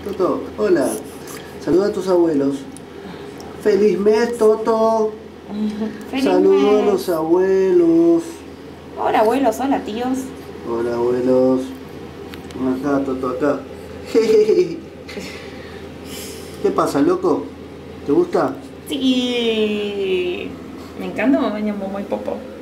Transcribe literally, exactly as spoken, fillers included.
Toto, hola. Saluda a tus abuelos. ¡Feliz mes, Toto! ¡Feliz Saludos a mes! los abuelos. Hola abuelos, hola tíos. Hola, abuelos. Acá, Toto, acá. ¿Qué pasa, loco? ¿Te gusta? Sí. Me encanta, me baño muy popo.